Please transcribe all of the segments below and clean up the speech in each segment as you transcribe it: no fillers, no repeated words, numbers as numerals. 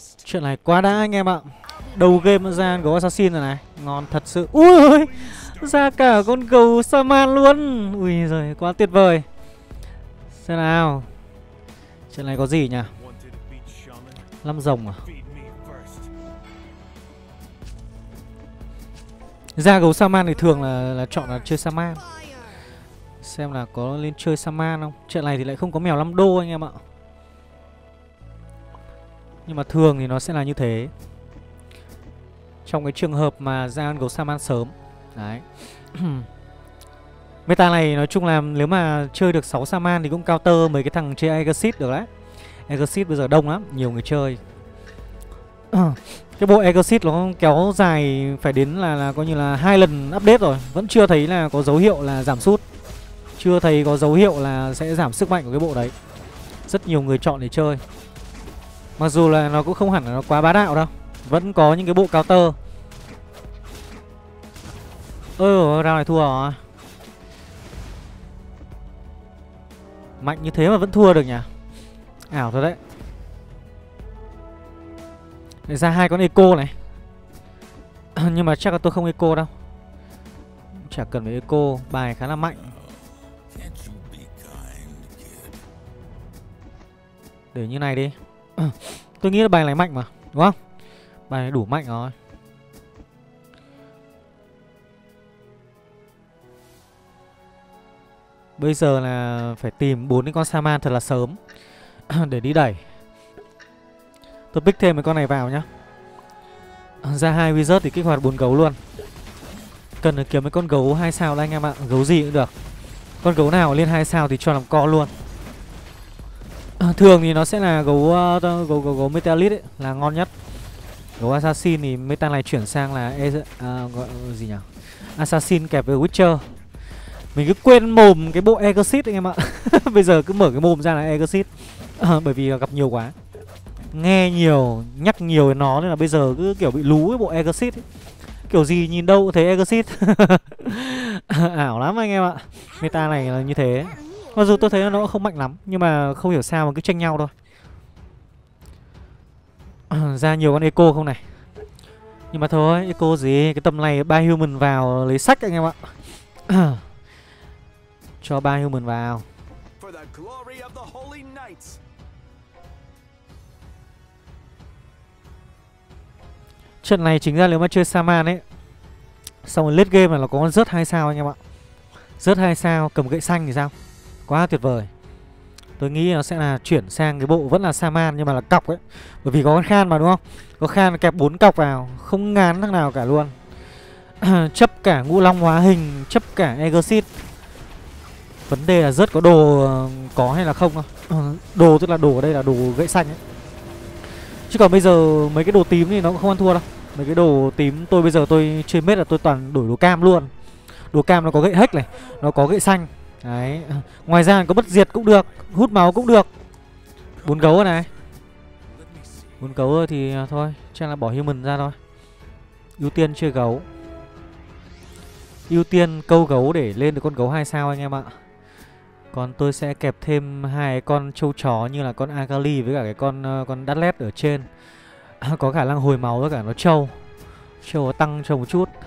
Chuyện này quá đã anh em ạ. Đầu game đã ra gấu assassin rồi này. Ngon thật sự. Ui ơi, ra cả con gấu Saman luôn. Ui giời, quá tuyệt vời. Xem nào. Chuyện này có gì nhỉ? 5 rồng à? Ra gấu Saman thì thường là chọn là chơi Saman. Xem là có lên chơi Saman không. Trận này thì lại không có mèo 5 đô anh em ạ. Nhưng mà thường thì nó sẽ là như thế. Trong cái trường hợp mà ra con gấu Saman sớm. Đấy. Meta này nói chung là nếu mà chơi được 6 Saman thì cũng counter mấy cái thằng chơi Exit được đấy. Exit bây giờ đông lắm, nhiều người chơi. Cái bộ Exit nó kéo dài phải đến là coi như là 2 lần update rồi. Vẫn chưa thấy là có dấu hiệu là giảm sút. Chưa thấy có dấu hiệu là sẽ giảm sức mạnh của cái bộ đấy. Rất nhiều người chọn để chơi. Mặc dù là nó cũng không hẳn là nó quá bá đạo đâu. Vẫn có những cái bộ counter. Round này thua rồi. Mạnh như thế mà vẫn thua được nhỉ? Ảo thật đấy. Để ra 2 con eco này. Nhưng mà chắc là tôi không eco đâu. Chả cần phải eco. Bài khá là mạnh. Để như này đi. Tôi nghĩ là bài này mạnh mà, đúng không? Bài này đủ mạnh rồi. Bây giờ là phải tìm 4 cái con Saman thật là sớm để đi đẩy. Tôi pick thêm mấy con này vào nhá. Ra 2 wizard thì kích hoạt 4 gấu luôn. Cần phải kiếm mấy con gấu 2 sao đây anh em ạ. Gấu gì cũng được. Con gấu nào lên 2 sao thì cho làm co luôn. Thường thì nó sẽ là gấu Metalit ấy, là ngon nhất. Gấu Assassin thì meta này chuyển sang là gọi gì nhỉ? Assassin kẹp với Witcher. Mình cứ quên mồm cái bộ Exit anh em ạ. Bây giờ cứ mở cái mồm ra là Exit. Bởi vì gặp nhiều quá. Nghe nhiều, nhắc nhiều đến nó nên là bây giờ cứ kiểu bị lú cái bộ Exit ấy. Kiểu gì nhìn đâu cũng thấy Exit. Ảo lắm anh em ạ. Meta này là như thế. Mặc dù tôi thấy nó không mạnh lắm, nhưng mà không hiểu sao mà cứ tranh nhau thôi. Ra nhiều con eco không này. Nhưng mà thôi, eco gì. Cái tầm này 3 human vào lấy sách anh em ạ. Cho 3 human vào. Trận này chính ra nếu mà chơi Saman ấy, xong rồi late game là nó có con rớt 2 sao anh em ạ. Rớt 2 sao cầm gậy xanh thì sao? Quá tuyệt vời. Tôi nghĩ nó sẽ là chuyển sang cái bộ vẫn là Saman nhưng mà là cọc ấy. Bởi vì có con Khan mà đúng không? Có Khan kẹp 4 cọc vào, không ngán thằng nào cả luôn. Chấp cả Ngũ Long hóa hình, chấp cả Exit. Vấn đề là rớt có đồ có hay là không thôi. Đồ tức là đồ ở đây là đồ gậy xanh ấy. Chứ còn bây giờ mấy cái đồ tím thì nó cũng không ăn thua đâu. Mấy cái đồ tím tôi bây giờ tôi chơi mết là tôi toàn đổi đồ cam luôn. Đồ cam nó có gậy hếch này, nó có gậy xanh. Đấy. Ngoài ra có bất diệt cũng được, hút máu cũng được. 4 gấu rồi này. 4 gấu rồi thì thôi, chắc là bỏ human ra thôi. Ưu tiên chơi gấu. Ưu tiên câu gấu để lên được con gấu 2 sao anh em ạ. Còn tôi sẽ kẹp thêm 2 con trâu chó như là con Agali với cả cái con Dudley ở trên. Có khả năng hồi máu với cả nó trâu. Trâu tăng cho một chút.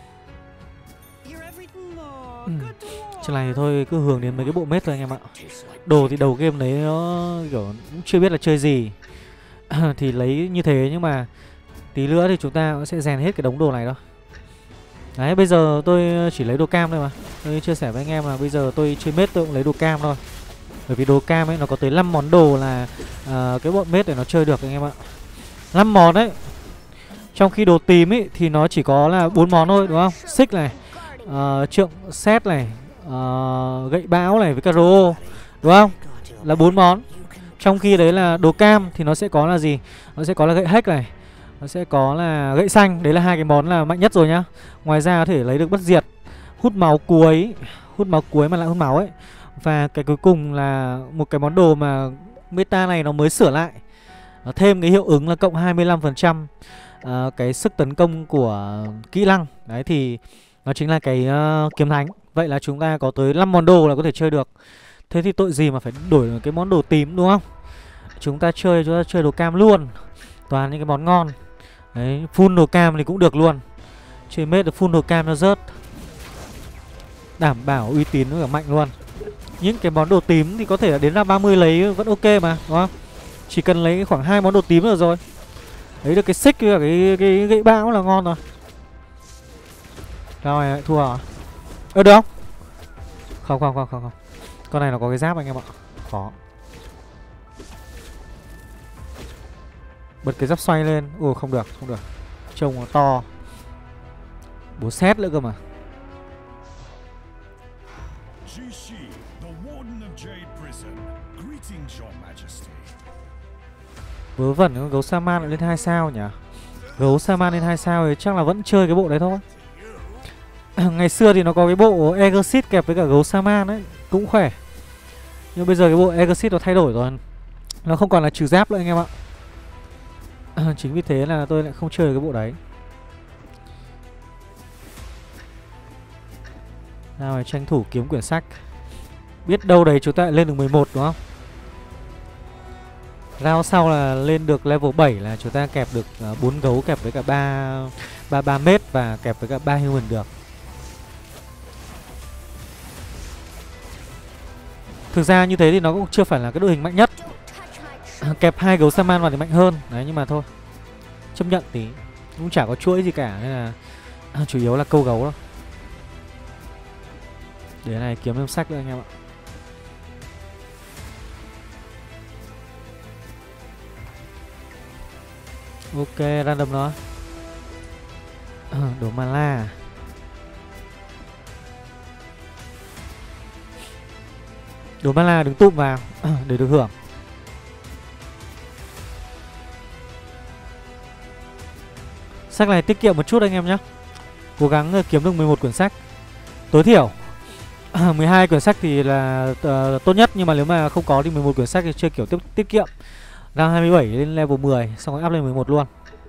Trên này thì thôi cứ hưởng đến mấy cái bộ mết thôi anh em ạ. Đồ thì đầu game đấy nó kiểu cũng chưa biết là chơi gì. Thì lấy như thế nhưng mà tí nữa thì chúng ta cũng sẽ rèn hết cái đống đồ này thôi. Đấy bây giờ tôi chỉ lấy đồ cam thôi mà. Tôi chia sẻ với anh em là bây giờ tôi chơi mết tôi cũng lấy đồ cam thôi. Bởi vì đồ cam ấy nó có tới 5 món đồ là cái bọn mết để nó chơi được anh em ạ. 5 món đấy. Trong khi đồ tím ấy thì nó chỉ có là 4 món thôi đúng không? Xích này, trượng xét này, gậy bão này với cả rô đúng không? Là 4 món. Trong khi đấy là đồ cam thì nó sẽ có là gì? Nó sẽ có là gậy hếch này, nó sẽ có là gậy xanh. Đấy là 2 cái món là mạnh nhất rồi nhá. Ngoài ra có thể lấy được bất diệt, hút máu cuối. Hút máu cuối mà lại hút máu ấy. Và cái cuối cùng là một cái món đồ mà meta này nó mới sửa lại. Nó thêm cái hiệu ứng là cộng 25% cái sức tấn công của kỹ năng. Đấy thì nó chính là cái kiếm thánh. Vậy là chúng ta có tới 5 món đồ là có thể chơi được. Thế thì tội gì mà phải đổi cái món đồ tím đúng không? Chúng ta chơi đồ cam luôn. Toàn những cái món ngon. Đấy, full đồ cam thì cũng được luôn. Chơi mết được full đồ cam nó rớt. Đảm bảo uy tín với cả mạnh luôn. Những cái món đồ tím thì có thể là đến ra 30 lấy vẫn ok mà, đúng không? Chỉ cần lấy khoảng 2 món đồ tím là rồi. Lấy được cái xích với cả cái gậy bão là ngon rồi. Rồi lại thua à? Được không? Không. Con này nó có cái giáp anh em ạ. Khó. Bật cái giáp xoay lên. Ồ không được. Trông nó to. 4 set nữa cơ mà. Vớ vẩn con gấu Saman lại lên 2 sao nhỉ? Gấu Saman lên 2 sao thì chắc là vẫn chơi cái bộ đấy thôi. Ngày xưa thì nó có cái bộ Exit kẹp với cả gấu Saman ấy, cũng khỏe. Nhưng bây giờ cái bộ Exit nó thay đổi rồi. Nó không còn là trừ giáp nữa anh em ạ. Chính vì thế là tôi lại không chơi cái bộ đấy. Nào tranh thủ kiếm quyển sách. Biết đâu đấy chúng ta lại lên được 11 đúng không? Round sau là lên được level 7 là chúng ta kẹp được 4 gấu kẹp với cả 3 mét và kẹp với cả 3 human được. Thực ra như thế thì nó cũng chưa phải là cái đội hình mạnh nhất. Kẹp 2 gấu Saman vào thì mạnh hơn. Đấy nhưng mà thôi. Chấp nhận tí. Cũng chả có chuỗi gì cả nên là chủ yếu là câu gấu thôi. Để này kiếm thêm sách nữa anh em ạ. Ok, random nó. Đồ mana. Đồ mana đứng tụm vào để được hưởng. Sách này tiết kiệm một chút anh em nhé. Cố gắng kiếm được 11 quyển sách. Tối thiểu 12 quyển sách thì là tốt nhất. Nhưng mà nếu mà không có thì 11 quyển sách thì chơi kiểu tiết kiệm. Round 27 lên level 10. Xong rồi up lên 11 luôn.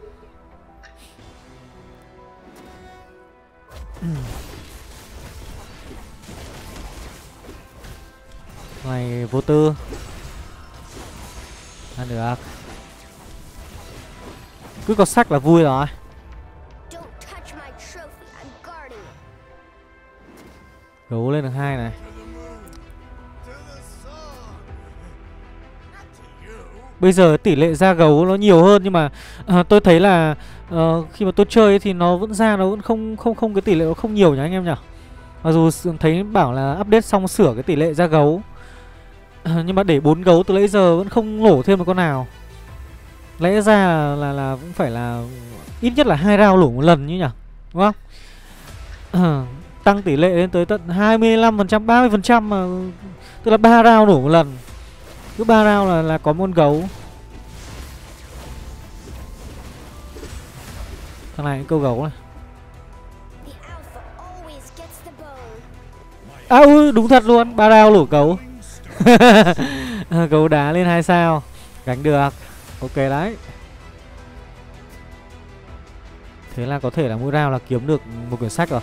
Này vô tư. Ăn được. Cứ có sách là vui rồi. Gấu lên được 2 này. Bây giờ tỷ lệ ra gấu nó nhiều hơn. Nhưng mà tôi thấy là khi mà tôi chơi thì nó vẫn ra. Nó vẫn không cái tỷ lệ nó không nhiều nhá anh em nhỉ. Mặc dù thấy bảo là update xong sửa cái tỷ lệ ra gấu. Nhưng mà để 4 gấu từ nãy giờ vẫn không nổ thêm một con nào. Lẽ ra là cũng phải là ít nhất là 2 round nổ một lần như nhỉ. Đúng không? Tăng tỷ lệ lên tới tận 25%, 30% mà. Tức là 3 round nổ một lần. Cứ 3 round là có một con gấu. Thằng này câu gấu này. Đúng thật luôn, 3 round nổ gấu. Gấu đá lên 2 sao. Gánh được. Ok đấy. Thế là có thể là mỗi round là kiếm được một quyển sách rồi.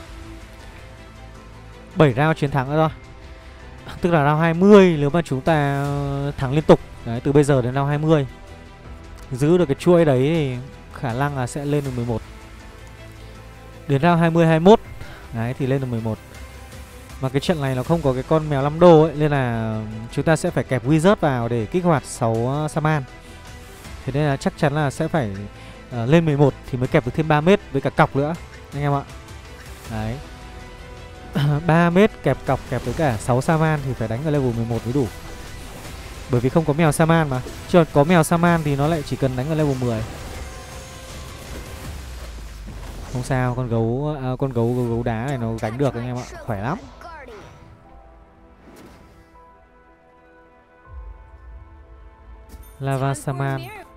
7 round chiến thắng nữa thôi. Tức là round 20 nếu mà chúng ta thắng liên tục. Đấy, từ bây giờ đến round 20. Giữ được cái chuỗi đấy thì khả năng là sẽ lên được 11. Đến round 20, 21. Đấy thì lên được 11. Mà cái trận này nó không có cái con mèo 5 đô ấy. Nên là chúng ta sẽ phải kẹp Wizard vào để kích hoạt 6 Saman. Thế nên là chắc chắn là sẽ phải lên 11 thì mới kẹp được thêm 3 mét với cả cọc nữa anh em ạ. Đấy. 3 mét kẹp cọc kẹp với cả 6 Saman thì phải đánh ở level 11 mới đủ. Bởi vì không có mèo Saman mà. Chứ có mèo Saman thì nó lại chỉ cần đánh ở level 10. Không sao, con gấu đá này nó gánh được anh em ạ, khỏe lắm. Lava Saman.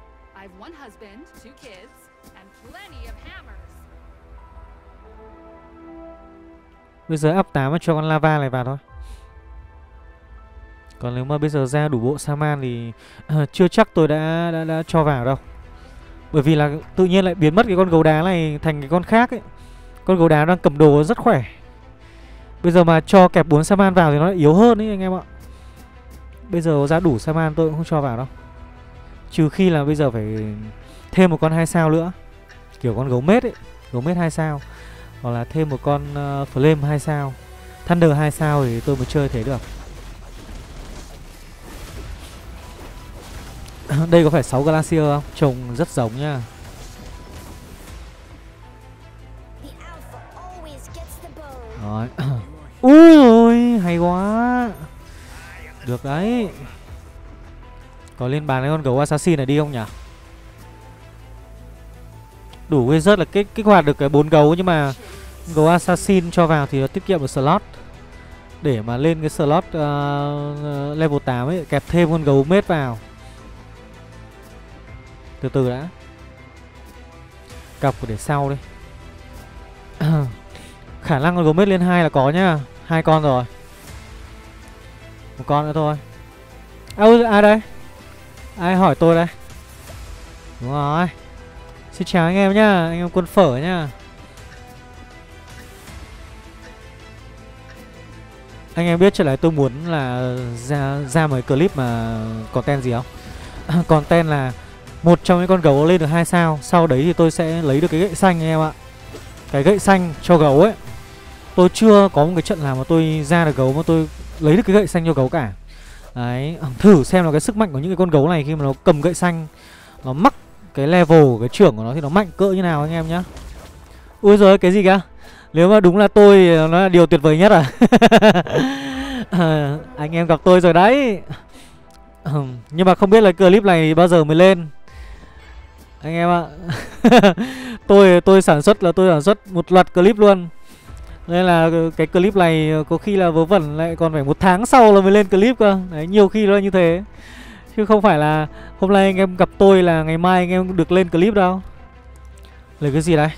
Bây giờ up 8 cho con lava này vào thôi. Còn nếu mà bây giờ ra đủ bộ Saman thì chưa chắc tôi đã cho vào đâu. Bởi vì là tự nhiên lại biến mất cái con gấu đá này thành cái con khác ấy. Con gấu đá đang cầm đồ rất khỏe. Bây giờ mà cho kẹp 4 Saman vào thì nó lại yếu hơn ấy anh em ạ. Bây giờ ra đủ Saman tôi cũng không cho vào đâu. Trừ khi là bây giờ phải thêm một con 2 sao nữa, kiểu con gấu mết ấy, gấu mết 2 sao, hoặc là thêm một con Flame 2 sao, Thunder 2 sao thì tôi mới chơi thế được. Đây có phải 6 Glacier không? Trông rất giống nha. Rồi. Ui ôi, hay quá. Được đấy. Có lên bàn cái con gấu assassin này đi không nhỉ? Đủ wizard là kích hoạt được cái 4 gấu, nhưng mà gấu assassin cho vào thì nó tiết kiệm được slot. Để mà lên cái slot level 8 ấy, kẹp thêm con gấu mết vào. Từ từ đã. Cọc để sau đi. Khả năng con gấu mết lên 2 là có nhá. 2 con rồi. Một con nữa thôi. Ai đây? Ai hỏi tôi đây? Đúng rồi. Xin chào anh em nhá, anh em quân phở nhá. Anh em biết trở lại tôi muốn là ra một cái clip mà content gì không? Content là một trong những con gấu lên được 2 sao. Sau đấy thì tôi sẽ lấy được cái gậy xanh anh em ạ. Cái gậy xanh cho gấu ấy. Tôi chưa có một cái trận nào mà tôi ra được gấu mà tôi lấy được cái gậy xanh cho gấu cả. Đấy, thử xem là cái sức mạnh của những cái con gấu này khi mà nó cầm gậy xanh, nó mắc cái level, cái trưởng của nó thì nó mạnh cỡ như nào anh em nhá. Ui giời, cái gì kìa? Nếu mà đúng là tôi, nó là điều tuyệt vời nhất à? Anh em gặp tôi rồi đấy. Nhưng mà không biết là clip này bao giờ mới lên anh em ạ. Tôi sản xuất một loạt clip luôn. Nên là cái clip này có khi là vớ vẩn lại còn phải 1 tháng sau là mới lên clip cơ. Đấy, nhiều khi nó như thế. Chứ không phải là hôm nay anh em gặp tôi là ngày mai anh em được lên clip đâu. Lấy cái gì đây?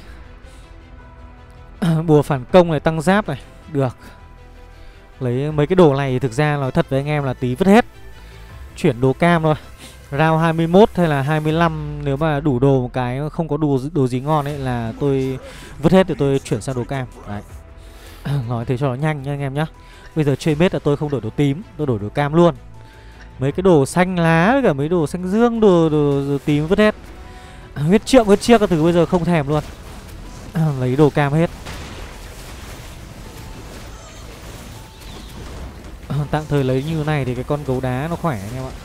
Bùa phản công này, tăng giáp này. Được. Lấy mấy cái đồ này thực ra nói thật với anh em là tí vứt hết. Chuyển đồ cam thôi. Round 21 hay là 25 nếu mà đủ đồ một cái không có đồ gì ngon ấy là tôi vứt hết thì tôi chuyển sang đồ cam. Đấy. Nói thế cho nó nhanh nha anh em nhá. Bây giờ chơi mết là tôi không đổi đồ tím, tôi đổi đồ cam luôn. Mấy cái đồ xanh lá với cả mấy đồ xanh dương, đồ tím vứt hết. Huyết trượng, huyết chiếc các thứ bây giờ không thèm luôn. Lấy đồ cam hết. Tạm thời lấy như này thì cái con gấu đá nó khỏe anh em ạ.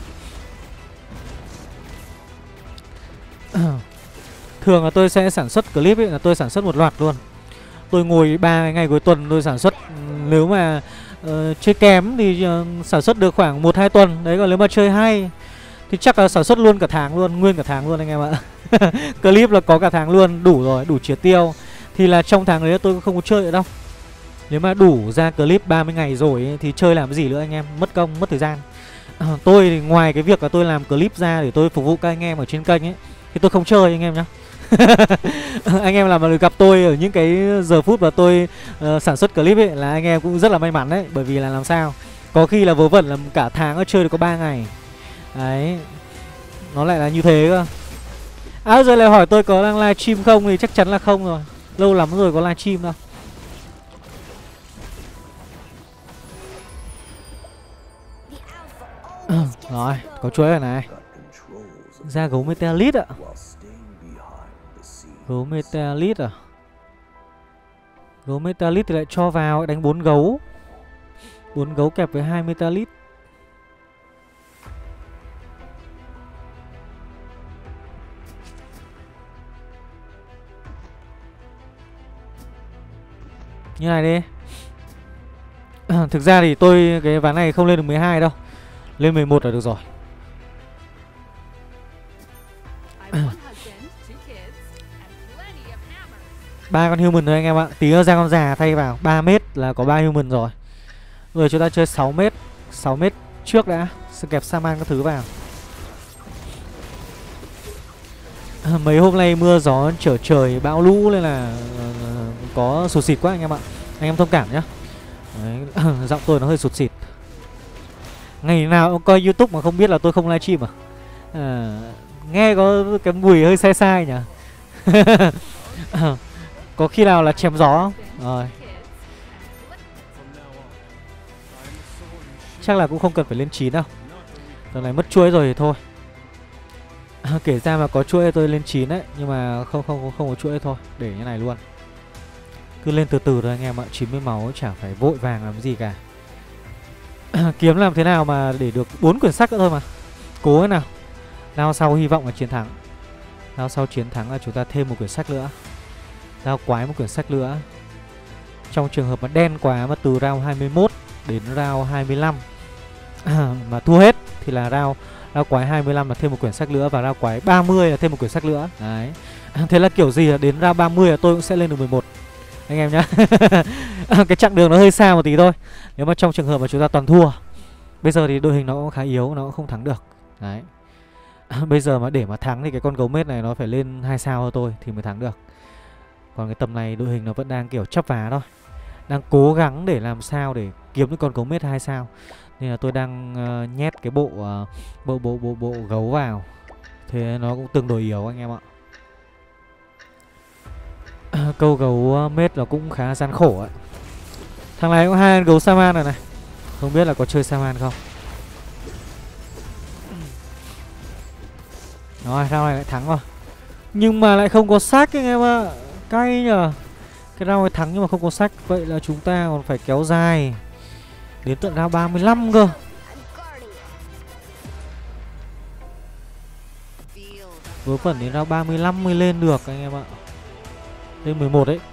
Thường là tôi sẽ sản xuất clip ấy, là tôi sản xuất một loạt luôn. Tôi ngồi 3 ngày cuối tuần tôi sản xuất. Nếu mà chơi kém thì sản xuất được khoảng 1-2 tuần. Đấy, còn nếu mà chơi hay thì chắc là sản xuất luôn cả tháng luôn, nguyên cả tháng luôn anh em ạ. Clip là có cả tháng luôn, đủ rồi, đủ triệt tiêu. Thì là trong tháng đấy tôi không có chơi nữa đâu. Nếu mà đủ ra clip 30 ngày rồi ấy, thì chơi làm cái gì nữa anh em, mất công, mất thời gian. Tôi thì ngoài cái việc là tôi làm clip ra để tôi phục vụ các anh em ở trên kênh ấy, thì tôi không chơi anh em nhá. Anh em làm mà được gặp tôi ở những cái giờ phút mà tôi sản xuất clip ấy là anh em cũng rất là may mắn đấy. Bởi vì là làm sao, có khi là vớ vẩn là cả tháng nó chơi được có 3 ngày. Đấy, nó lại là như thế cơ. Giờ lại hỏi tôi có đang live stream không thì chắc chắn là không rồi. Lâu lắm rồi có live stream đâu. Rồi, có chuối rồi này. Ra gấu Metalit ạ. Gấu Metalit à? Gấu Metalit thì lại cho vào đánh 4 gấu. 4 gấu kẹp với 2 Metalit. Như này đi. Thực ra thì tôi cái ván này không lên được 12 đâu. Lên 11 là được rồi. Ba con human thôi anh em ạ. Tí nữa ra con già thay vào. 3 mét là có 3 human rồi. Rồi chúng ta chơi 6 mét. 6 mét trước đã. Sẽ kẹp Saman các thứ vào. Mấy hôm nay mưa gió trở trời bão lũ nên là có sụt xịt quá anh em ạ. Anh em thông cảm nhá. Đấy, giọng tôi nó hơi sụt xịt. Ngày nào cũng coi YouTube mà không biết là tôi không livestream à? Nghe có cái mùi hơi sai sai nhỉ. Có khi nào là chém gió không? Rồi. Chắc là cũng không cần phải lên 9 đâu. Tầm này mất chuối rồi thì thôi. Kể ra mà có chuỗi tôi lên 9 đấy. Nhưng mà không có chuỗi thôi. Để như này luôn. Cứ lên từ từ thôi anh em ạ. 90 máu chẳng phải vội vàng làm gì cả. Kiếm làm thế nào mà để được 4 quyển sách nữa thôi mà. Cố thế nào. Round sau hy vọng là chiến thắng. Round sau chiến thắng là chúng ta thêm một quyển sách nữa. Round quái một quyển sách nữa. Trong trường hợp mà đen quá mà từ round 21 đến round 25 mà thua hết thì là round quái 25 là thêm một quyển sách nữa. Và round quái 30 là thêm một quyển sách nữa. Đấy. Thế là kiểu gì là đến round 30 là tôi cũng sẽ lên được 11 anh em nhá. Cái chặng đường nó hơi xa một tí thôi. Nếu mà trong trường hợp mà chúng ta toàn thua. Bây giờ thì đội hình nó cũng khá yếu, nó cũng không thắng được. Đấy. Bây giờ mà để mà thắng thì cái con gấu mết này nó phải lên 2 sao thôi tôi thì mới thắng được. Còn cái tầm này đội hình nó vẫn đang kiểu chấp vá thôi. Đang cố gắng để làm sao để kiếm được con gấu mết 2 sao. Nên là tôi đang nhét cái bộ gấu vào. Thế nó cũng tương đối yếu anh em ạ. Câu gấu mết nó cũng khá gian khổ ấy. Thằng này có 2 gấu Saman rồi này. Không biết là có chơi Saman không. Rồi, round này lại thắng rồi. Nhưng mà lại không có sách anh em ạ. Cay nhờ. Cái round này thắng nhưng mà không có sách. Vậy là chúng ta còn phải kéo dài đến tận round 35 cơ. Vớ vẩn đến round 35 mới lên được anh em ạ. Lên 11 đấy.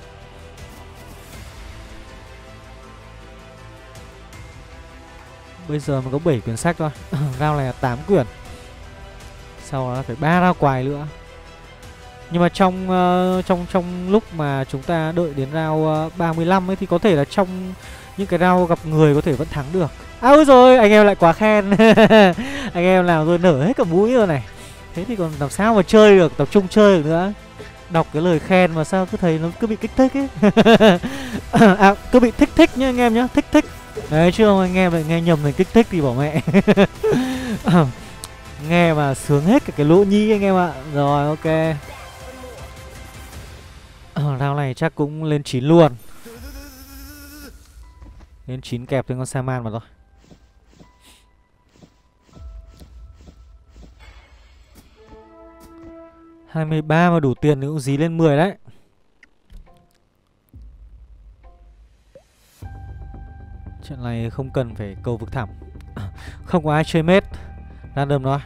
Bây giờ mới có 7 quyển sách thôi. Round này là 8 quyển. Sau đó là phải 3 round quài nữa. Nhưng mà trong lúc mà chúng ta đợi đến round 35 ấy thì có thể là trong những cái round gặp người có thể vẫn thắng được. À ôi rồi anh em lại quá khen. Anh em làm tôi nở hết cả mũi rồi này. Thế thì còn làm sao mà chơi được, tập trung chơi được nữa. Đọc cái lời khen mà sao cứ thấy nó cứ bị kích thích ấy. À cứ bị thích nhá anh em nhá, thích. Đấy chứ không anh em lại nghe nhầm thành kích thích thì bỏ mẹ. Nghe mà sướng hết cả cái lỗ nhĩ anh em ạ. Rồi ok. Round này chắc cũng lên 9 luôn. Lên 9 kẹp thêm con Saman mà thôi. $23 mà đủ tiền thì cũng dí lên 10 đấy. Trận này không cần phải cầu vực thẳm. Không có ai chơi mết. Random thôi.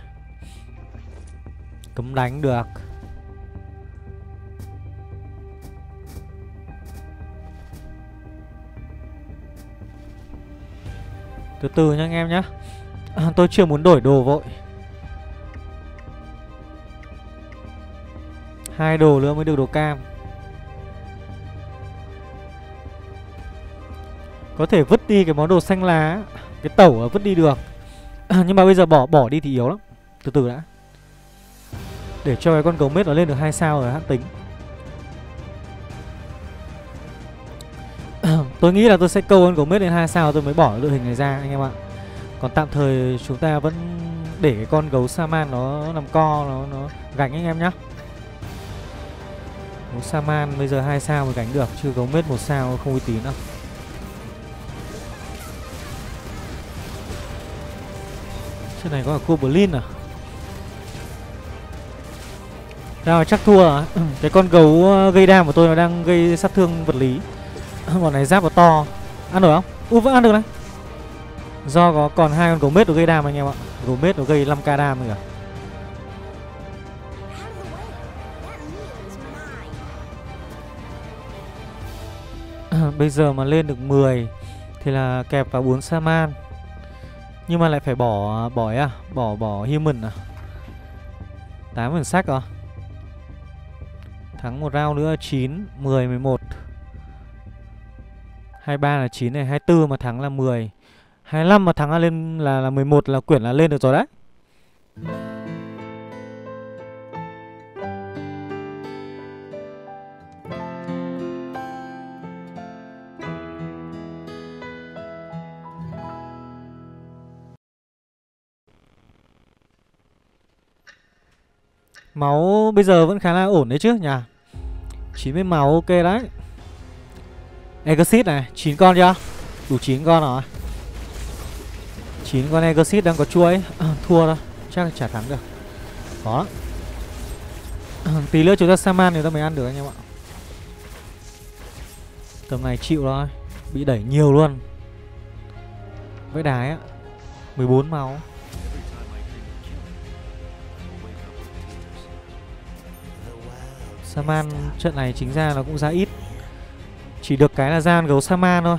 Cấm đánh được. Từ từ nha anh em nhá. Tôi chưa muốn đổi đồ vội. 2 đồ nữa mới được đồ cam. Có thể vứt đi cái món đồ xanh lá. Cái tẩu vứt đi được. Nhưng mà bây giờ bỏ đi thì yếu lắm. Từ từ đã. Để cho cái con gấu mết nó lên được 2 sao rồi hãng tính. Tôi nghĩ là tôi sẽ câu con gấu mết lên 2 sao tôi mới bỏ đội hình này ra anh em ạ. Còn tạm thời chúng ta vẫn để cái con gấu Saman nó làm co, nó gánh anh em nhá. Gấu Saman bây giờ 2 sao mới gánh được, chứ gấu mết 1 sao không uy tín đâu. Trên này có cả Goblin à? Nào chắc thua à? Cái con gấu gây đam của tôi nó đang gây sát thương vật lý. Bọn này giáp nó to. Ăn được không? Vẫn ăn được đấy. Do có còn 2 con gấu mết nó gây đam anh em ạ. Gấu mết nó gây 5k đam rồi à. Bây giờ mà lên được 10 thì là kẹp vào 4 Saman. Nhưng mà lại phải bỏ human à. 8 quyển sách rồi. Thắng một round nữa 9, 10, 11. 23 là 9 này, 24 mà thắng là 10. 25 mà thắng là lên là 11 là quyển là lên được rồi đấy. Máu bây giờ vẫn khá là ổn đấy chứ nhỉ. 90 máu ok đấy. Exit này, 9 con chưa? Đủ 9 con rồi. 9 con Exit đang có chuỗi. Thua thôi, chắc là chả thắng được. Khó lắm. Tí nữa chúng ta Saman người ta mới ăn được anh em ạ. Tầm này chịu thôi. Bị đẩy nhiều luôn. Với đái á 14 máu. Saman trận này chính ra nó cũng ra ít. Chỉ được cái là ra con gấu Saman thôi.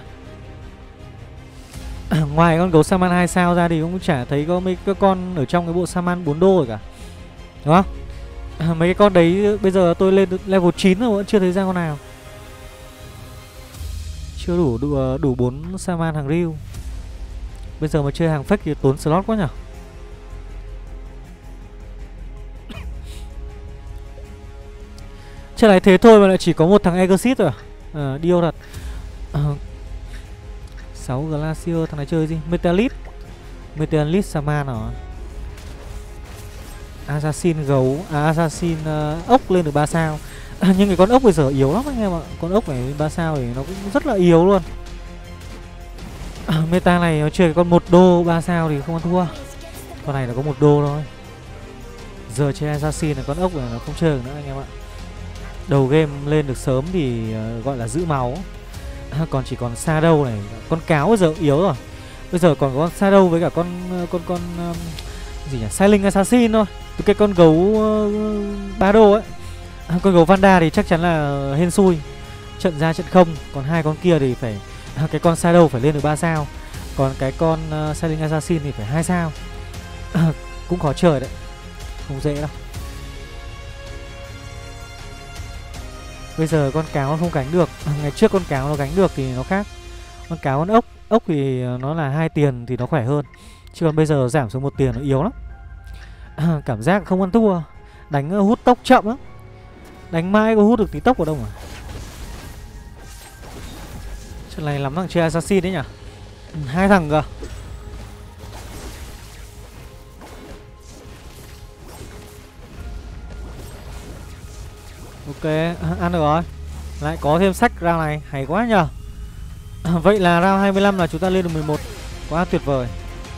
Ngoài con gấu Saman 2 sao ra thì cũng chả thấy có mấy cái con ở trong cái bộ Saman 4 đô rồi cả. Đúng không? Mấy cái con đấy bây giờ tôi lên level 9 rồi vẫn chưa thấy ra con nào. Chưa đủ 4 Saman hàng riêu. Bây giờ mà chơi hàng fake thì tốn slot quá nhở. Trận này thế thôi mà lại chỉ có một thằng Exit rồi à? Điêu thật. 6 Glacier, thằng này chơi gì? Metalist Saman hả? Assassin gấu, Assassin ốc lên được 3 sao. Nhưng cái con ốc bây giờ yếu lắm anh em ạ. Con ốc này 3 sao thì nó cũng rất là yếu luôn. Meta này nó chơi cái con 1 đô 3 sao thì không ăn thua. Con này là có 1 đô thôi. Giờ chơi Assassin là con ốc này nó không chơi được nữa anh em ạ. Đầu game lên được sớm thì gọi là giữ máu. Còn chỉ còn Shadow này, con cáo bây giờ yếu rồi. Bây giờ còn có con Shadow với cả con gì nhỉ? Silent Assassin thôi. Cái con gấu 3 đô ấy. Con gấu Vanda thì chắc chắn là hên xui. Trận ra trận không. Còn hai con kia thì phải cái con Shadow phải lên được 3 sao. Còn cái con Silent Assassin thì phải 2 sao. Cũng khó chơi đấy. Không dễ đâu. Bây giờ con cáo nó không gánh được. Ngày trước con cáo nó gánh được thì nó khác. Con cáo con ốc thì nó là 2 tiền thì nó khỏe hơn. Chứ còn bây giờ giảm xuống 1 tiền nó yếu lắm. Cảm giác không ăn thua. Đánh hút tốc chậm lắm. Đánh mãi có hút được tí tốc ở đâu mà. Trận này lắm thằng chơi Assassin đấy nhỉ. 2 thằng cơ. Ok, ăn được rồi. Lại có thêm sách round này, hay quá nhờ. Vậy là round 25 là chúng ta lên được 11. Quá tuyệt vời.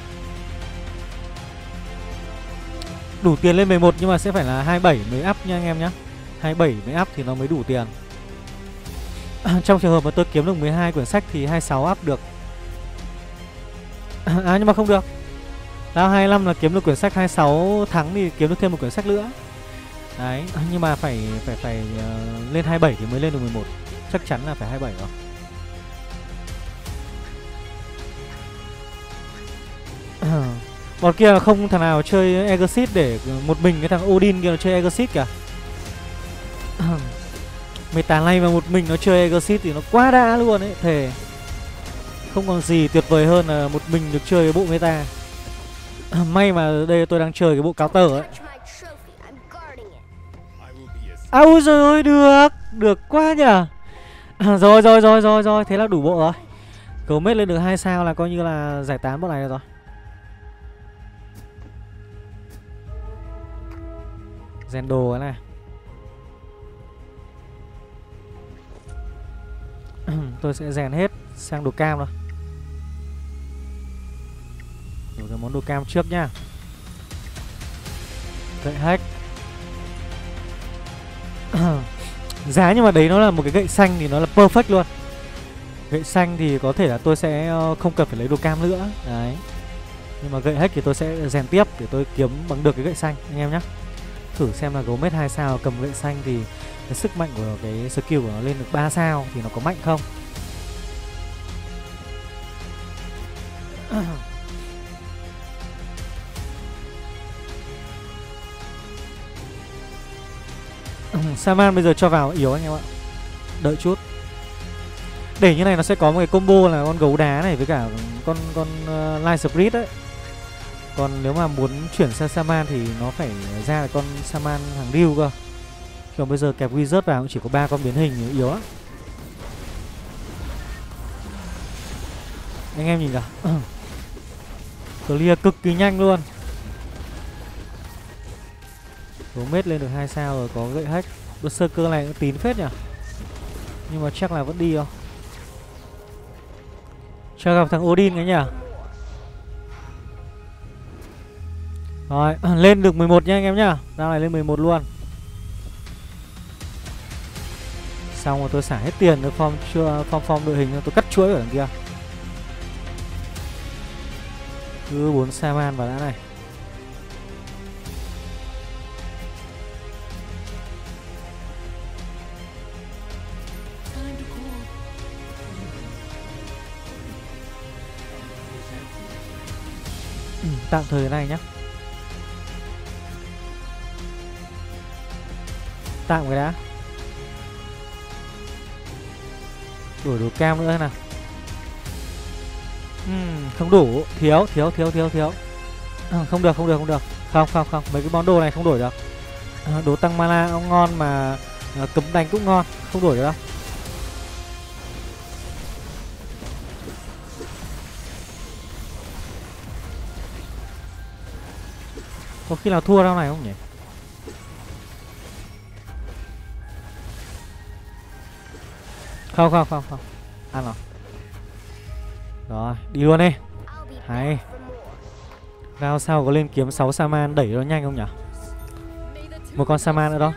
Đủ tiền lên 11 nhưng mà sẽ phải là 27 mới up nha anh em nhé. 27 mới up thì nó mới đủ tiền. Trong trường hợp mà tôi kiếm được 12 quyển sách thì 26 up được. Nhưng mà không được. Round 25 là kiếm được quyển sách, 26 thắng thì kiếm được thêm một quyển sách nữa. Đấy, nhưng mà phải lên 27 thì mới lên được 11. Chắc chắn là phải 27 rồi. Bọn kia là không thằng nào chơi Exit để một mình cái thằng Odin kia nó chơi Exit cả. Meta này mà một mình nó chơi Exit thì nó quá đã luôn ấy, thề. Không còn gì tuyệt vời hơn là một mình được chơi cái bộ meta. May mà đây tôi đang chơi cái bộ counter ấy. Ôi giời ơi, được quá nhở. Rồi, thế là đủ bộ rồi. Cầu mết lên được 2 sao là coi như là giải tán bộ này rồi. Rèn đồ cái này. Tôi sẽ rèn hết sang đồ cam rồi. Đổi cái món đồ cam trước nhá. Gậy hack. Giá nhưng mà đấy nó là một cái gậy xanh thì nó là perfect luôn. Gậy xanh thì có thể là tôi sẽ không cần phải lấy đồ cam nữa. Đấy. Nhưng mà gậy hack thì tôi sẽ rèn tiếp để tôi kiếm bằng được cái gậy xanh anh em nhé. Thử xem là gấu mết 2 sao cầm gậy xanh thì cái sức mạnh của cái skill của nó lên được 3 sao thì nó có mạnh không. Saman bây giờ cho vào yếu anh em ạ. Đợi chút. Để như này nó sẽ có một cái combo là con gấu đá này với cả con Light Spirit đấy. Còn nếu mà muốn chuyển sang Saman thì nó phải ra là con Saman hàng riêu cơ. Còn bây giờ kẹp Wizard vào cũng chỉ có 3 con biến hình thì yếu lắm. Anh em nhìn kìa. Clear cực kỳ nhanh luôn. Gấu mết lên được 2 sao rồi, có gậy hack. Berserker này cũng tín phết nhỉ. Nhưng mà chắc là vẫn đi không. Cho gặp thằng Odin ấy nhỉ. Rồi, lên được 11 nha anh em nhá. Ra này lên 11 luôn. Xong rồi tôi xả hết tiền được form đội hình, tôi cắt chuỗi ở đằng kia. Cứ 4 Saman vào đã này. Tạm thời thế này nhá. Tạm cái đã. Đổi đồ cam nữa thế nào. Không đủ, thiếu. Không được. Không, mấy cái món đồ này không đổi được. Đồ tăng mana cũng ngon mà cấm đánh cũng ngon, không đổi được đâu. Có khi nào thua đâu này không nhỉ? Không. Ăn rồi. Rồi, đi luôn đi. Hay. Rao sau có lên kiếm 6 Saman đẩy nó nhanh không nhỉ? Một con Saman nữa đó.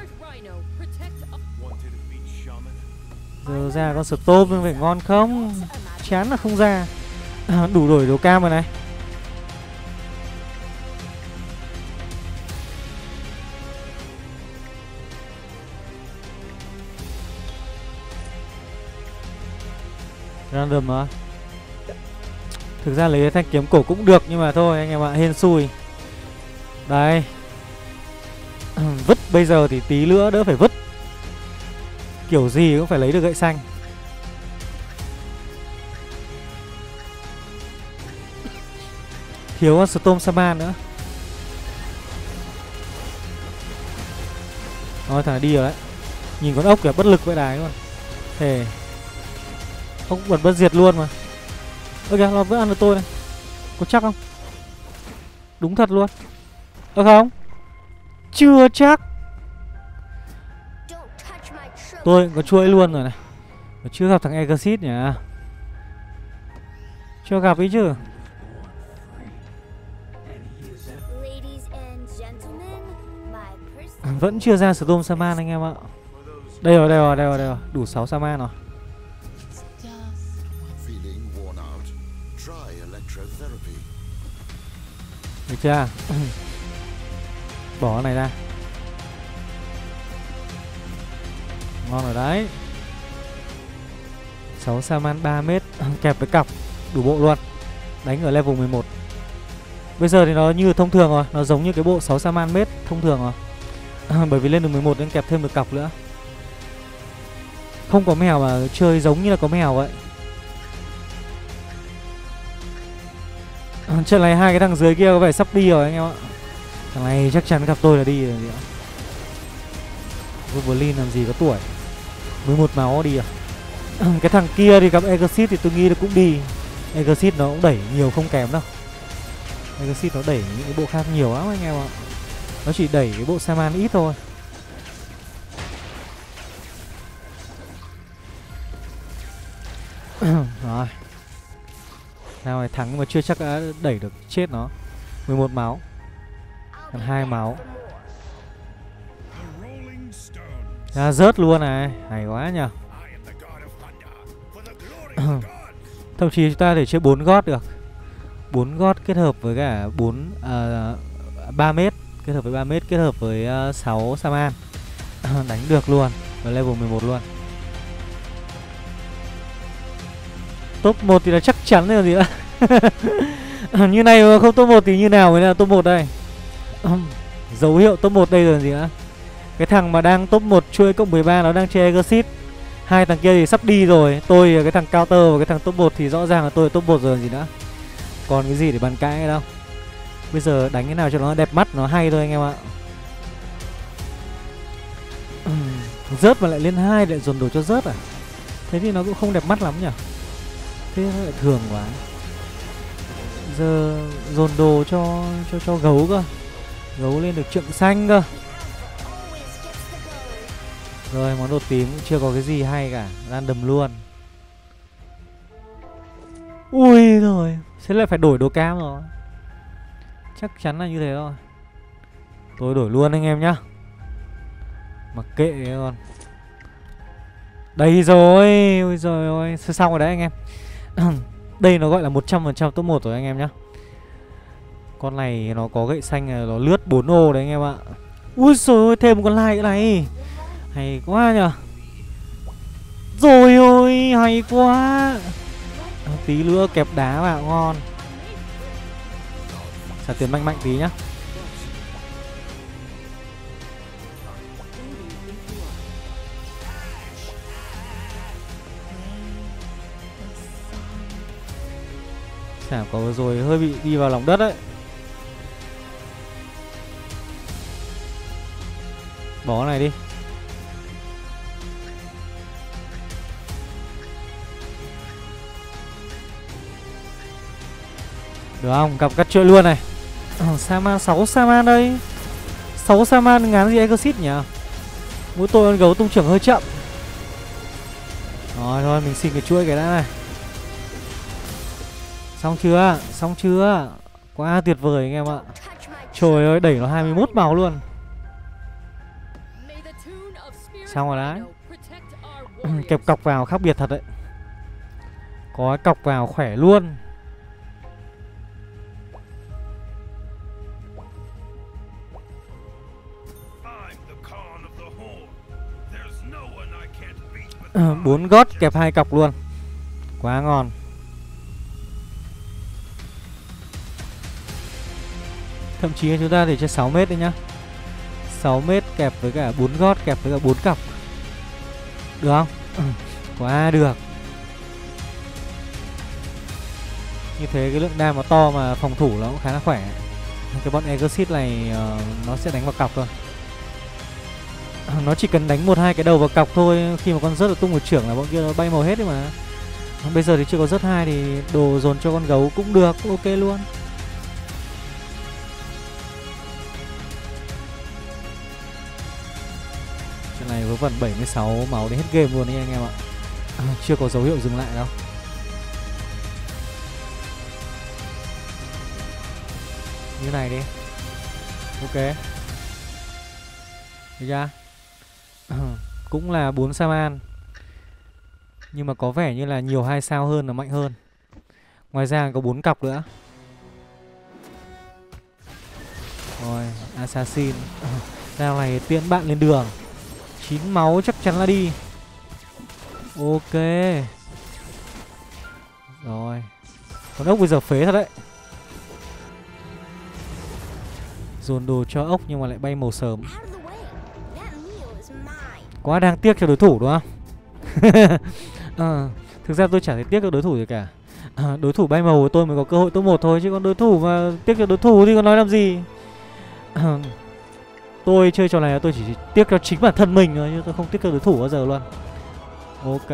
Giờ ra con Storm phải ngon không? Chán là không ra. Đủ đổi đồ cam rồi này. Random mà. Thực ra lấy thanh kiếm cổ cũng được nhưng mà thôi anh em ạ, hên xui. Đây. Vứt bây giờ thì tí nữa đỡ phải vứt. Kiểu gì cũng phải lấy được gậy xanh. Thiếu con Storm Saman nữa. Thôi thằng này đi rồi đấy. Nhìn con ốc kìa, bất lực vậy đài luôn. Thề. Ốc bất diệt luôn mà. Ơ kìa, nó vẫn ăn được tôi này. Có chắc không? Đúng thật luôn. Ơ không? Chưa chắc. Tôi có chuỗi luôn rồi này. Chưa gặp thằng Exit nhỉ. Chưa gặp ý chứ. Vẫn chưa ra Storm Saman anh em ạ. Đây rồi. Đủ 6 Saman rồi. Được chưa? Bỏ cái này ra. Ngon rồi đấy. 6 Saman 3m kẹp với cọc, đủ bộ luôn. Đánh ở level 11. Bây giờ thì nó như thông thường rồi, nó giống như cái bộ 6 Saman mết thông thường rồi. Bởi vì lên được 11 nên kẹp thêm được cọc nữa. Không có mèo mà chơi giống như là có mèo vậy. Trận này hai cái thằng dưới kia có vẻ sắp đi rồi anh em ạ. Thằng này chắc chắn gặp tôi là đi rồi. Goblin làm gì có tuổi. 11 máu đi à. Cái thằng kia thì gặp Exit thì tôi nghĩ là cũng đi. Exit nó cũng đẩy nhiều không kém đâu. Exit nó đẩy những cái bộ khác nhiều lắm anh em ạ. Nó chỉ đẩy cái bộ Saman ít thôi. Rồi. Nào này thắng mà chưa chắc đã đẩy được chết nó. 11 máu. Còn 2 máu. Ra rớt luôn này. Hay quá nhờ. Thậm chí chúng ta thể chơi 4 gót được. 4 gót kết hợp với cả 3 mét. Kết hợp với 3 mét kết hợp với 6 Saman. Đánh được luôn. Và level 11 luôn. Top 1 thì là chắc chắn là gì nữa. Như này mà không top 1 thì như nào mới là top 1 đây. Dấu hiệu top 1 đây rồi gì nữa. Cái thằng mà đang top 1 chuỗi cộng 13 nó đang chơi Exit. Hai thằng kia thì sắp đi rồi. Tôi cái thằng counter và cái thằng top 1 thì rõ ràng là tôi là top 1 rồi gì nữa. Còn cái gì để bàn cãi đâu. Bây giờ đánh cái nào cho nó đẹp mắt, nó hay thôi anh em ạ. Rớt mà lại lên 2 lại dồn đồ cho rớt à. Thế thì nó cũng không đẹp mắt lắm nhỉ. Thế nó lại thường quá. Giờ dồn đồ cho gấu cơ. Gấu lên được trượng xanh cơ. Rồi món đồ tím cũng chưa có cái gì hay cả. Random luôn. Ui rồi. Thế lại phải đổi đồ cam rồi. Chắc chắn là như thế thôi. Tôi đổi luôn anh em nhá. Mặc kệ con. Đây rồi. Ôi giời ơi. Xong rồi đấy anh em. Đây nó gọi là 100% top 1 rồi anh em nhá. Con này nó có gậy xanh, nó lướt 4 ô đấy anh em ạ. Ui giời ơi, thêm một con lai nữa này. Hay quá nhờ. Rồi ôi, hay quá. Tí nữa kẹp đá vào ngon. Trả tiền mạnh mạnh tí nhá. Chả có rồi, hơi bị đi vào lòng đất đấy. Bỏ này đi. Được không? Gặp cắt trội luôn này. Saman, 6 Saman đây. 6 Saman ngán gì Exit nhỉ? Mỗi tôi con gấu tung trưởng hơi chậm. Rồi thôi mình xin cái chuỗi cái đã này. Xong chưa? Xong chưa? Quá tuyệt vời anh em ạ. Trời ơi, đẩy nó 21 màu luôn. Xong rồi đấy. Kẹp cọc vào khác biệt thật đấy. Có cọc vào khỏe luôn. Bốn gót kẹp 2 cọc luôn. Quá ngon. Thậm chí chúng ta để cho 6 mét đấy nhá. 6 mét kẹp với cả 4 gót kẹp với cả 4 cọc. Được không? Quá được. Như thế cái lượng đam nó to mà phòng thủ nó cũng khá là khỏe. Cái bọn Exit này nó sẽ đánh vào cọc thôi. Nó chỉ cần đánh 1-2 cái đầu vào cọc thôi. Khi mà con rớt được tung một trưởng là bọn kia nó bay màu hết đấy mà. Bây giờ thì chưa có rớt 2 thì đồ dồn cho con gấu cũng được, ok luôn. Trận này vớ vẩn 76 máu đến hết game luôn đấy anh em ạ. Chưa có dấu hiệu dừng lại đâu. Như này đi. Ok. Được chưa? Cũng là 4 Saman. Nhưng mà có vẻ như là nhiều 2 sao hơn là mạnh hơn. Ngoài ra có 4 cọc nữa. Rồi, Assassin. Dao này tiện bạn lên đường. 9 máu chắc chắn là đi. Ok. Rồi. Con ốc bây giờ phế thật đấy. Dồn đồ cho ốc nhưng mà lại bay màu sớm. Quá đáng tiếc cho đối thủ đúng không? Thực ra tôi chả thấy tiếc cho đối thủ gì cả. Đối thủ bay màu của tôi mới có cơ hội top 1 thôi. Chứ còn đối thủ mà tiếc cho đối thủ thì còn nói làm gì. Tôi chơi trò này tôi chỉ tiếc cho chính bản thân mình thôi. Chứ tôi không tiếc cho đối thủ bao giờ luôn. Ok.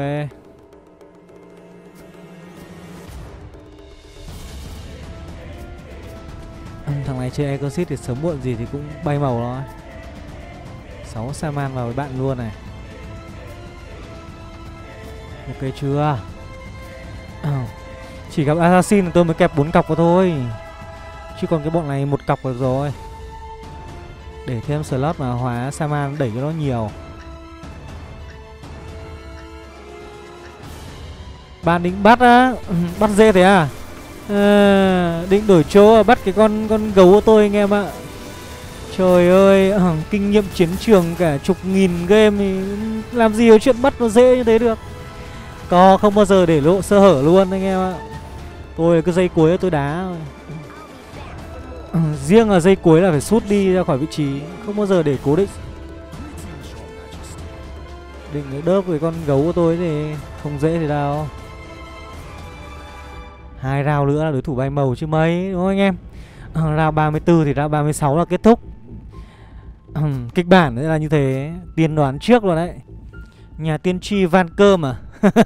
Thằng này chơi Exit thì sớm muộn gì thì cũng bay màu thôi. 6 Saman vào với bạn luôn này. Ok chưa? Chỉ gặp Assassin thì tôi mới kẹp 4 cọc vào thôi. Chứ còn cái bọn này 1 cọc được rồi. Để thêm slot mà hóa Saman đẩy cho nó nhiều. Bạn định bắt á? Bắt dễ thế à? Định đổi chỗ bắt cái con gấu của tôi anh em ạ. Trời ơi, kinh nghiệm chiến trường cả chục nghìn game thì làm gì có chuyện bắt nó dễ như thế được. Có không bao giờ để lộ sơ hở luôn anh em ạ. Tôi cứ dây cuối tôi đá rồi. Riêng là dây cuối là phải sút đi ra khỏi vị trí. Không bao giờ để cố định. Định đớp với con gấu của tôi thì không dễ thì đâu. 2 round nữa là đối thủ bay màu chứ mấy, đúng không anh em? Round 34 thì round 36 là kết thúc. Kịch bản là như thế. Tiên đoán trước luôn đấy. Nhà tiên tri van cơm à.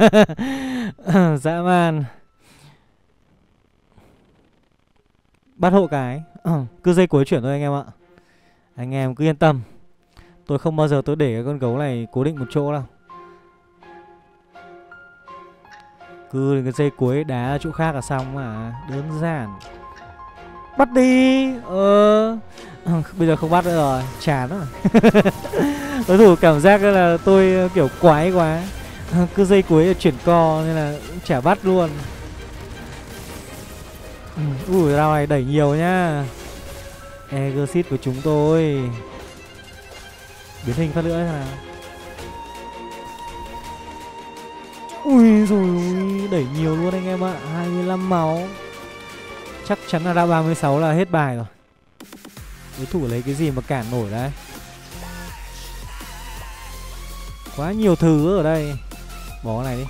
Dã man. Bắt hộ cái. Cứ dây cuối chuyển thôi anh em ạ. Anh em cứ yên tâm. Tôi không bao giờ tôi để cái con gấu này cố định một chỗ đâu. Cứ cái dây cuối đá ở chỗ khác là xong mà. Đơn giản. Bắt đi. Bây giờ không bắt nữa rồi, chán rồi. Đối thủ cảm giác là tôi kiểu quái quá. Cứ giây cuối chuyển co nên là chả bắt luôn. Ui, rau này đẩy nhiều nhá. Exit của chúng tôi. Biến hình phát nữa thế nào. Ui rồi đẩy nhiều luôn anh em ạ. 25 máu. Chắc chắn là ra 36 là hết bài rồi. Đối thủ lấy cái gì mà cản nổi đấy. Quá nhiều thứ ở đây. Bỏ cái này đi.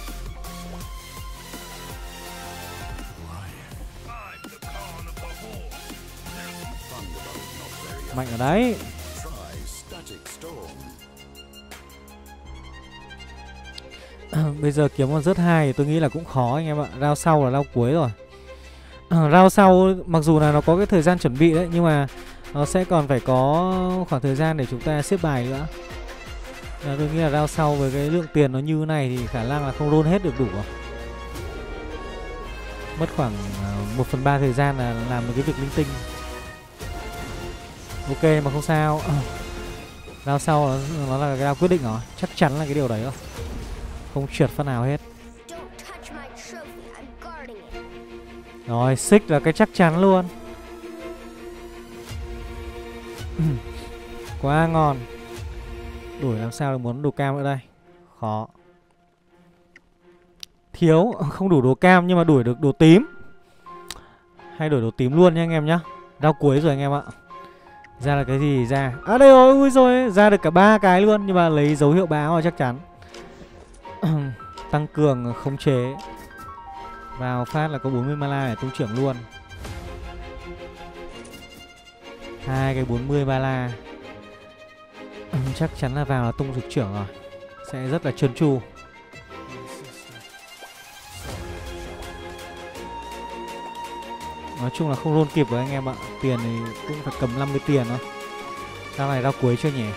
Mạnh ở đấy. Bây giờ kiếm con rớt 2 thì tôi nghĩ là cũng khó anh em ạ. Round sau là round cuối rồi. Round sau mặc dù là nó có cái thời gian chuẩn bị đấy, nhưng mà nó sẽ còn phải có khoảng thời gian để chúng ta xếp bài nữa. Tôi nghĩ là round sau với cái lượng tiền nó như thế này thì khả năng là không roll hết được đủ rồi. Mất khoảng 1/3 thời gian là làm được cái việc linh tinh. Ok mà không sao. Round sau nó là cái round quyết định rồi. Chắc chắn là cái điều đấy rồi. Không trượt phát nào hết. Rồi, xích là cái chắc chắn luôn. Quá ngon. Đuổi làm sao được muốn đồ cam nữa đây. Khó. Thiếu, không đủ đồ cam nhưng mà đuổi được đồ tím. Hay đổi đồ tím luôn nha anh em nhá. Rao cuối rồi anh em ạ. Ra là cái gì ra. À đây rồi, ui rồi, ra được cả 3 cái luôn. Nhưng mà lấy dấu hiệu báo rồi chắc chắn. Tăng cường khống chế. Vào phát là có 40 mana để tung trưởng luôn. 2 cái 40 mana. Chắc chắn là vào là tung thực trưởng rồi. Sẽ rất là trơn tru. Nói chung là không roll kịp rồi anh em ạ. Tiền thì cũng phải cầm 50 tiền thôi. Ra này ra cuối chưa nhỉ.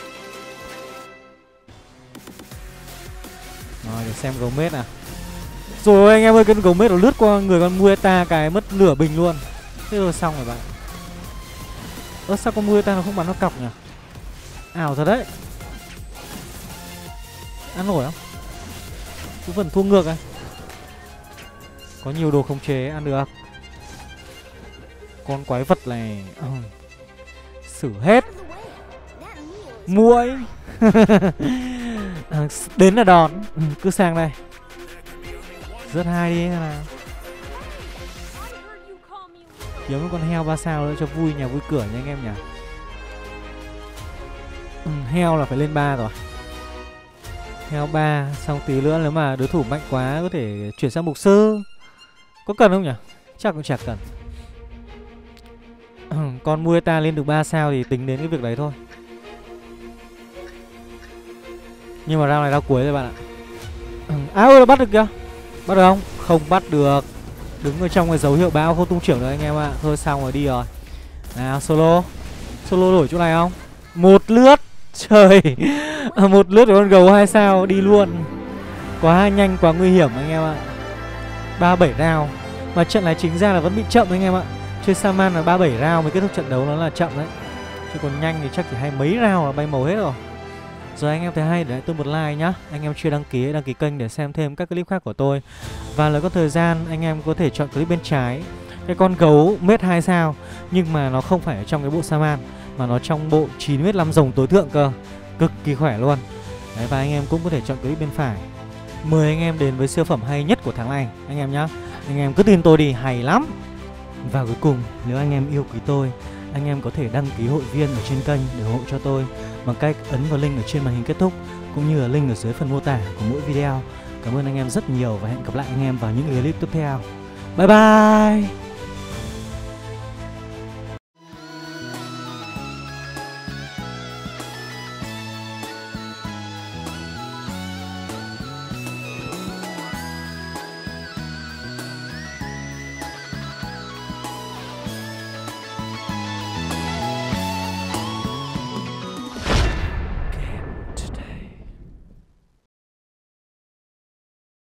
Rồi để xem gấu mết nào. Rồi anh em ơi, cái gấu mết nó lướt qua người con Mueta cái mất nửa bình luôn. Thế rồi xong rồi bạn. Sao con Mueta nó không bắn nó cọc nhỉ? Ảo thật đấy. Ăn nổi không? Cái phần thua ngược này. Có nhiều đồ khống chế ăn được. Con quái vật này xử hết. Muỗi. Đến là đòn. Cứ sang đây. Rớt 2 đi nào. Kiếm một con heo 3 sao nữa cho vui nhà vui cửa nha anh em nhỉ. Heo là phải lên 3 rồi. Heo 3. Xong tí nữa nếu mà đối thủ mạnh quá có thể chuyển sang mục sư. Có cần không nhỉ? Chắc cũng chả cần. Con Mueta lên được 3 sao thì tính đến cái việc đấy thôi. Nhưng mà round này round cuối rồi bạn ạ. Ôi bắt được kìa. Bắt được không? Không bắt được. Đứng ở trong cái dấu hiệu báo không tung trưởng được anh em ạ. Thôi xong rồi đi rồi. Nào solo. Solo đổi chỗ này không? Một lướt. Trời. Một lướt của con gấu 2 sao đi luôn. Quá nhanh quá nguy hiểm anh em ạ. 37 round. Mà trận này chính ra là vẫn bị chậm anh em ạ. Chơi Saman là 37 round mới kết thúc trận đấu, nó là chậm đấy. Chứ còn nhanh thì chắc chỉ hay mấy round là bay màu hết rồi. Rồi anh em thấy hay để lại tôi một like nhá. Anh em chưa đăng ký kênh để xem thêm các clip khác của tôi. Và nếu có thời gian anh em có thể chọn clip bên trái. Cái con gấu mết 2 sao nhưng mà nó không phải ở trong cái bộ Saman, mà nó trong bộ 9m5 rồng tối thượng cơ. Cực kỳ khỏe luôn. Đấy, và anh em cũng có thể chọn clip bên phải. Mời anh em đến với siêu phẩm hay nhất của tháng này anh em nhá. Anh em cứ tin tôi đi, hay lắm. Và cuối cùng, nếu anh em yêu quý tôi, anh em có thể đăng ký hội viên ở trên kênh để ủng hộ cho tôi bằng cách ấn vào link ở trên màn hình kết thúc, cũng như là link ở dưới phần mô tả của mỗi video. Cảm ơn anh em rất nhiều và hẹn gặp lại anh em vào những clip tiếp theo. Bye bye.